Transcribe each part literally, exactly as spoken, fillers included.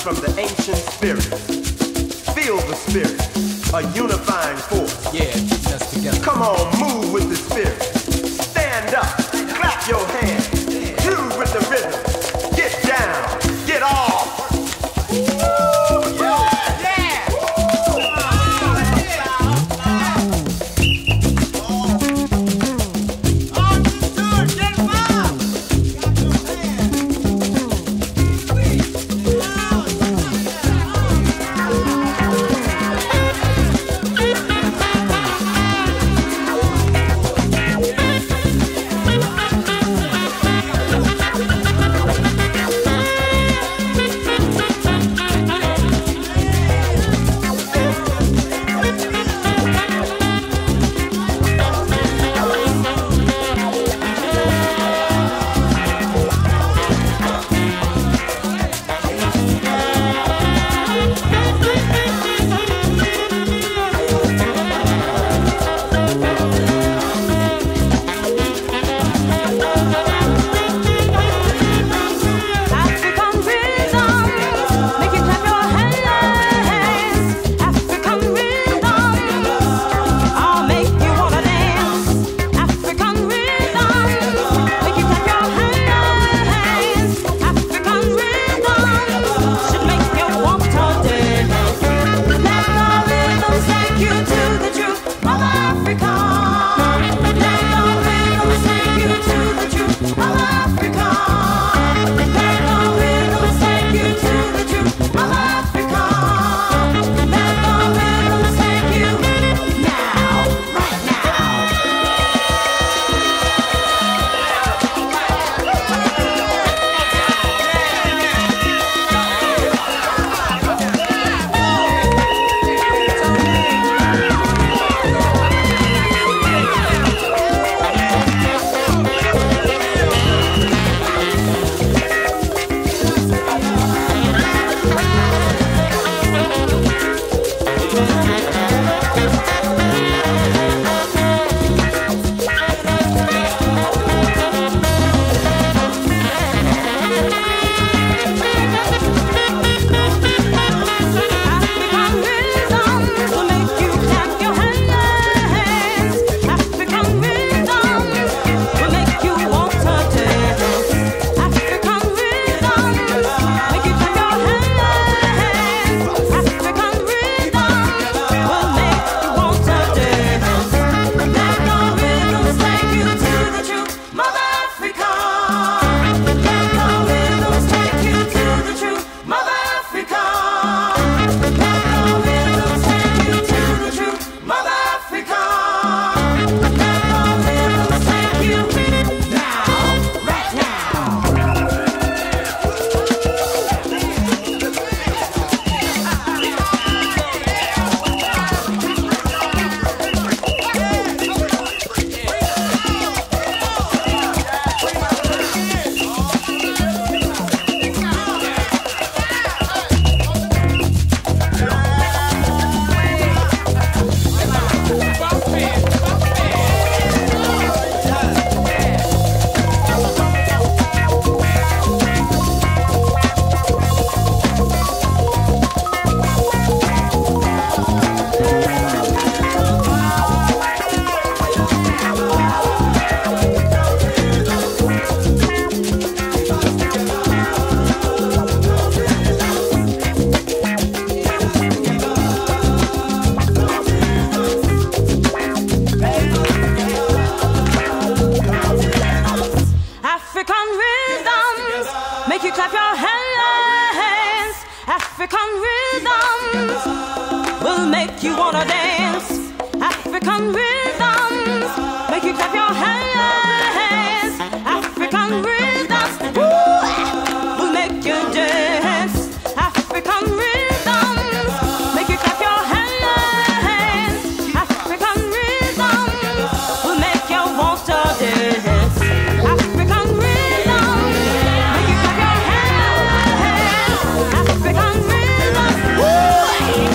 from the ancient spirit. Feel the spirit, a unifying force. Yeah, that's together. Come on, move with the spirit. Stand up, clap your hands, groove with the rhythm. Get down, get off.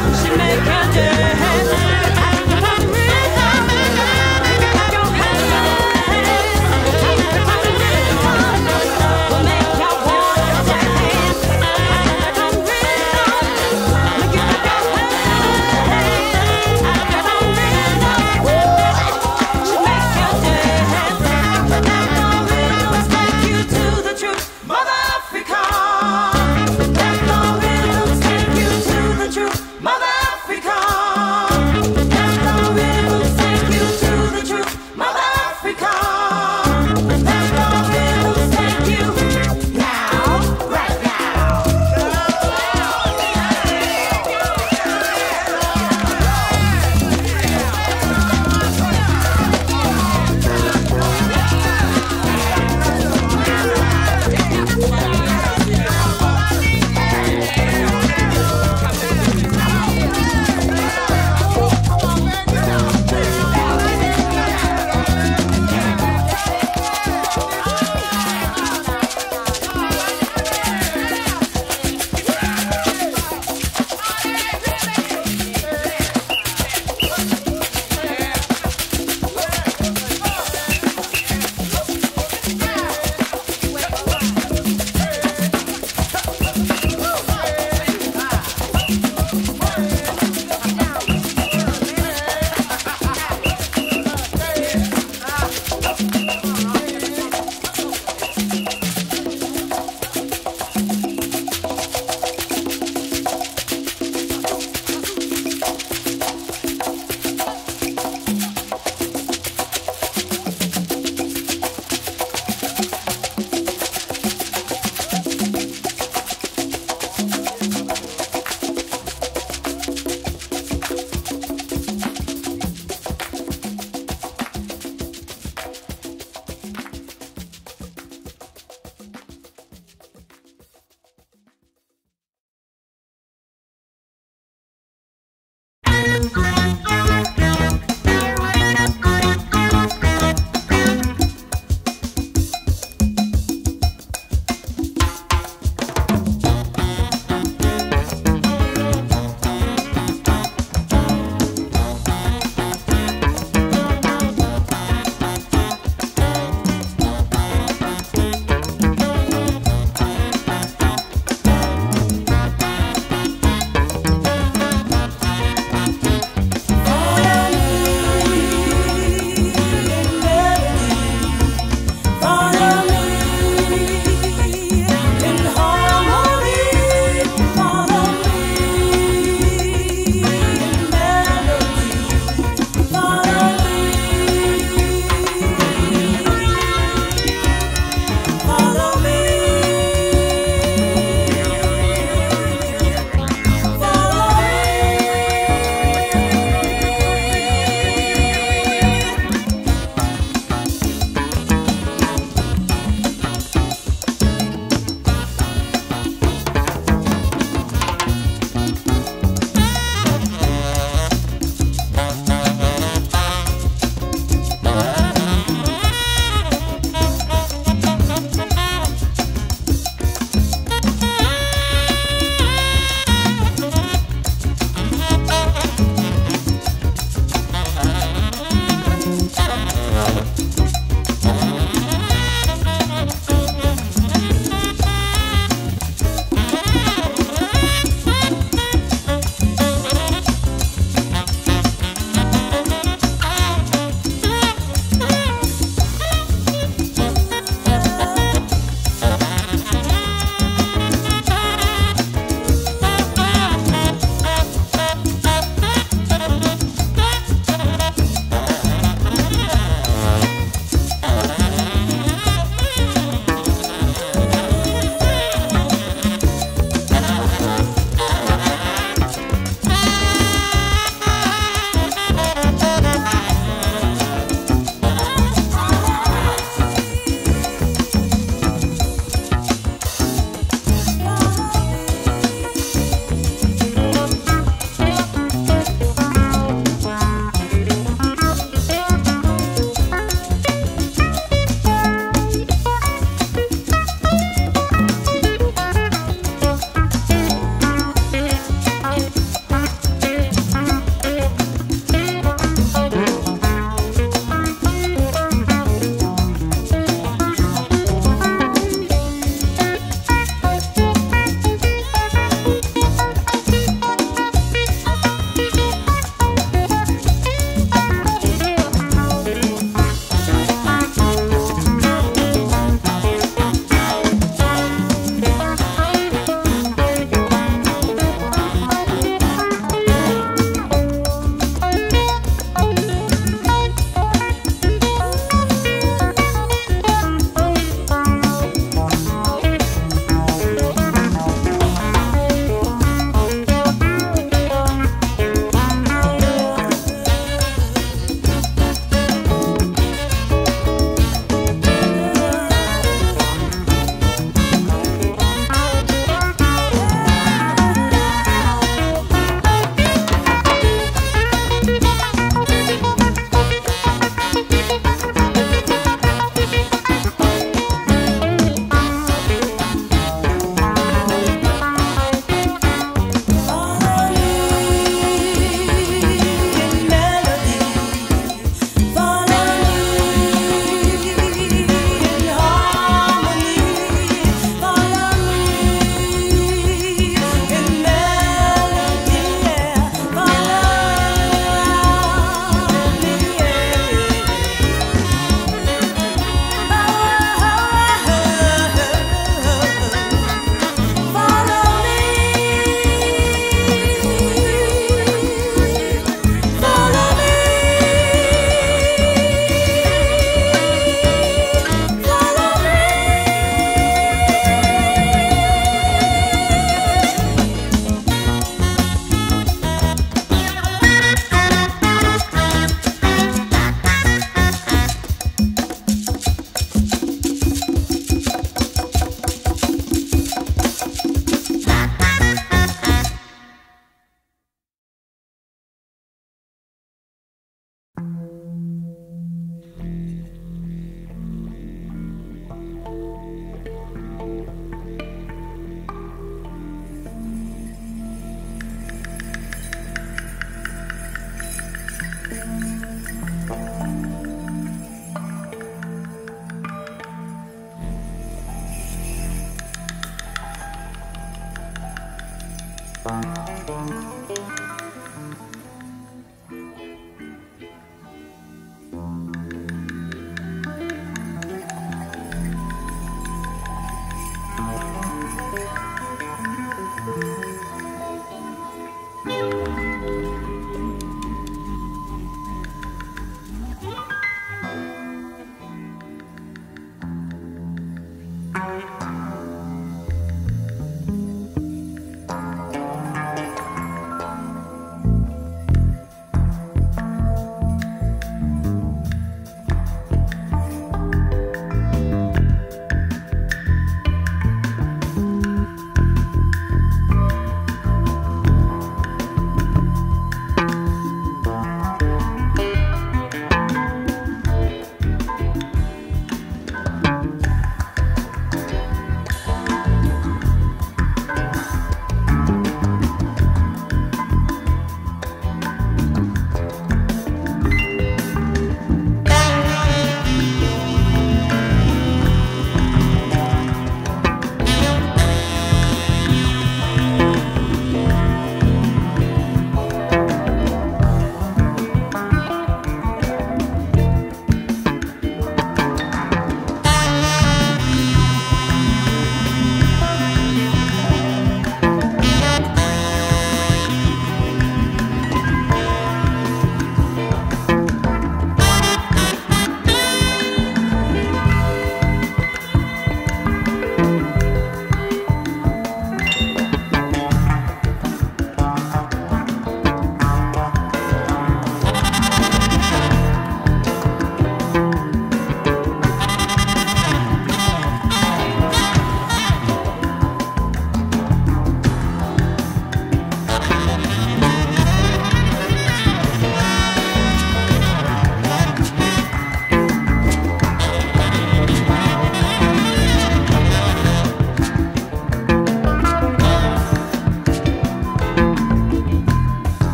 Make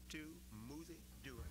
to Muzi Do It.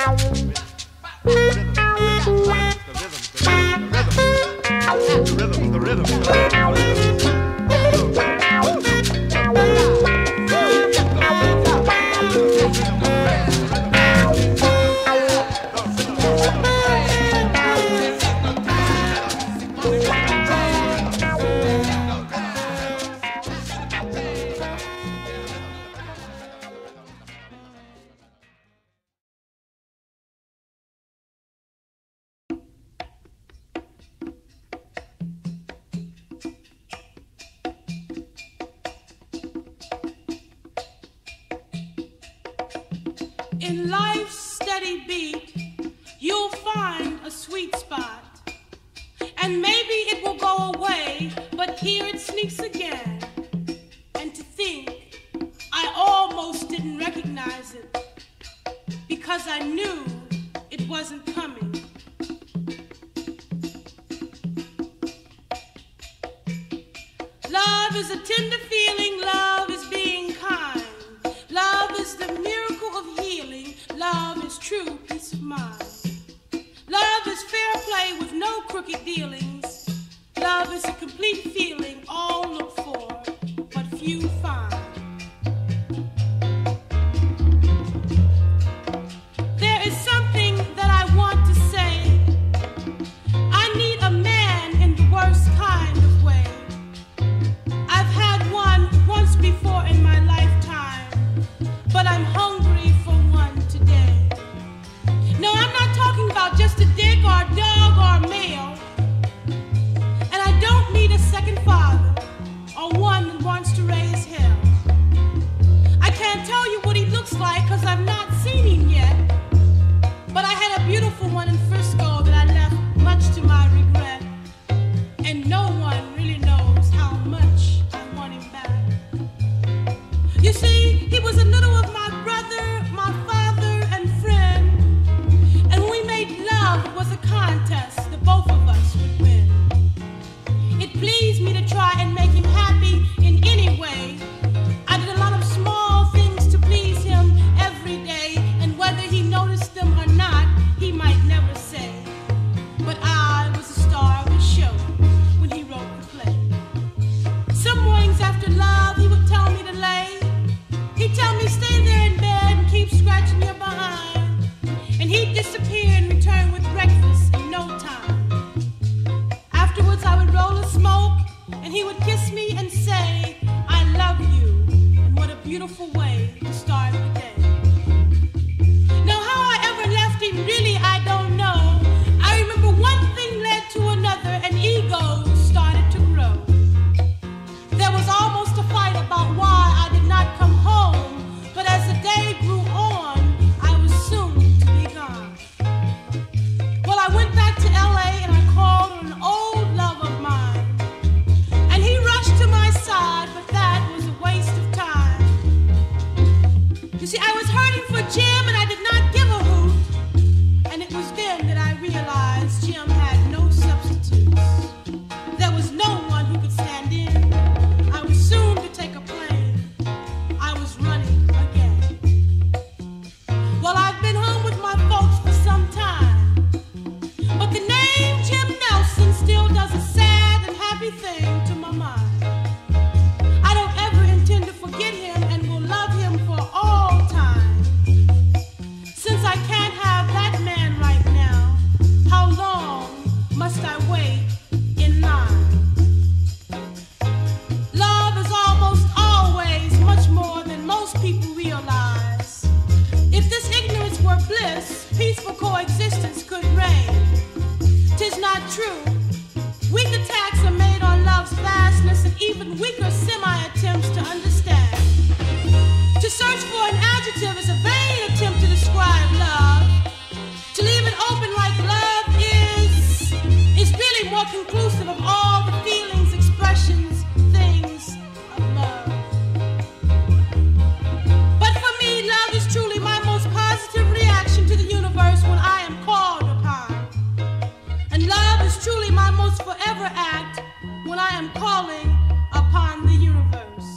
In life's steady beat, you'll find a sweet spot. And maybe it will go away, but here it sneaks again. And to think, I almost didn't recognize it, because I knew it wasn't coming. Love is a tender feeling, love is being kind. Love is the miracle of healing, love is true peace of mind. Love is fair play with no crooked dealings. Love is a complete feeling all look for, but few find. There is something that I want to say. I need a man in the worst kind of way. I've had one once before in my lifetime, but I'm hungry for one today. No, I'm not talking about just a dick or a dog or a male. And I don't need a second father or one that wants to raise hell. I can't tell you what he looks like because I've not seen him yet. But I had a beautiful one in Frisco that I left much to my regret. And no one really knows how much I want him back. You see, he was a little of my brother, my father, and friend. And when we made love, it was a contest that both of us would win. It pleased me to try and make him happy in any way. I did a lot of small things to please him every day, and whether he noticed them or not, he might never say. But I was the star of the show when he wrote the play. Some mornings after love, he would tell me to lay. He'd tell me stay there in bed and keep scratching your behind. And he'd disappear and return with breakfast in no time. Afterwards I would roll a smoke and he would kiss me and say, I love you. And what a beautiful way to start the day. Now how I ever left him, really I don't know. I remember one thing led to another and egos started to grow. There was almost a fight about why I did not come home, but as the day grew on, I was soon to be gone. Well, I went back to L A and I called on an old love of mine. And he rushed to my side, but that was a waste of time. You see, I was hurting for Jim and I did not give a hoot. And it was then that I realized Jim had no substitutes. There was no one who could stand in. I was soon to take a plane. I was running again. Well, I've been home with my folks for some time. But the name Jim Nelson still does a sad and happy thing to my mind. I don't ever intend to forget him and will love him for all time. Since I can't have that man right now, how long must I wait in line? Love is almost always much more than most people realize. If this ignorance were bliss, peaceful coexistence could reign. 'Tis not true. Weak attacks are made on love's vastness and even weaker semi-attempts to understand. To search for an adjective is a vain attempt to describe love. To leave it open like love is, is really more conclusive of all the feelings, expressions, things of love. But for me, love is truly my most positive reaction to the universe when I am called upon. And love is truly my most forever act when I am calling upon the universe.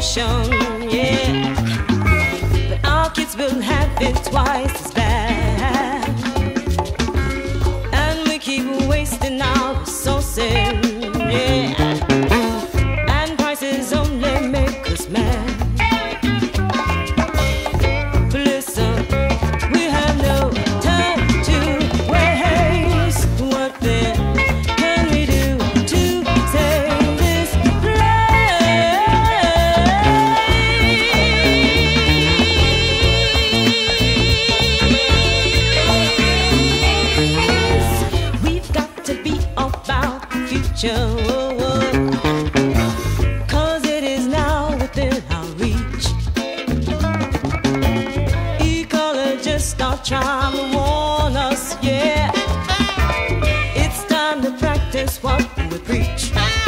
pollution, yeah. But our kids will have it twice as bad. And we keep wasting our resources, yeah. And prices only make us mad. But listen, we have no time to waste. What then can we do to save this place? We've got to be about the future. Trying to warn us, yeah. It's time to practice what we preach.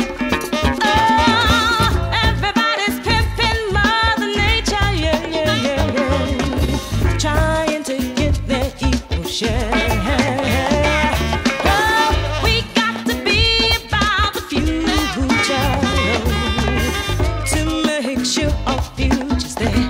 Oh, everybody's pimping Mother Nature, yeah, yeah, yeah, yeah. Trying to get their equal share. Oh, we got to be about the future to make sure our future's there.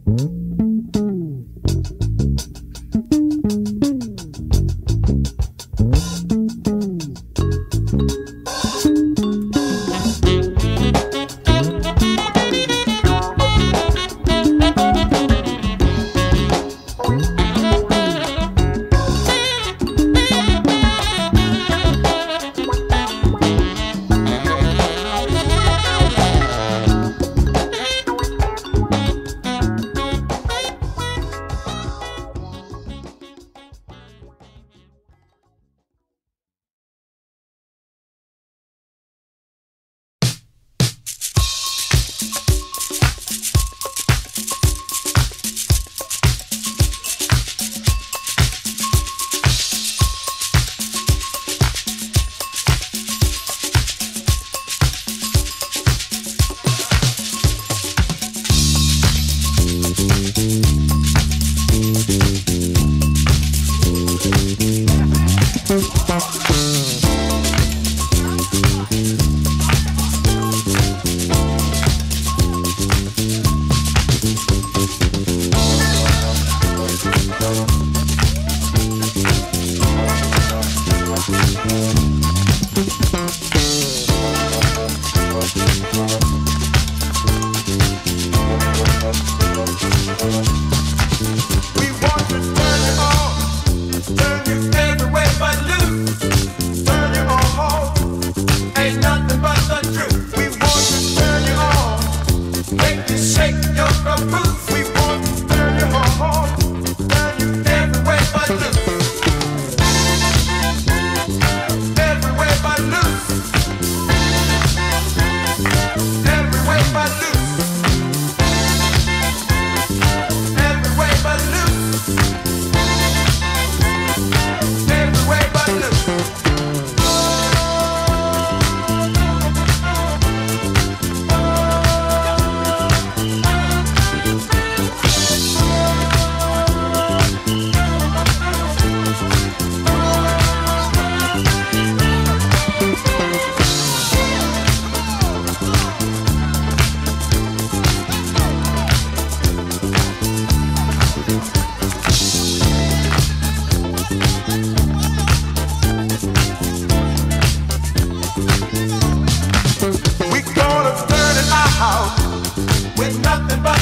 With nothing but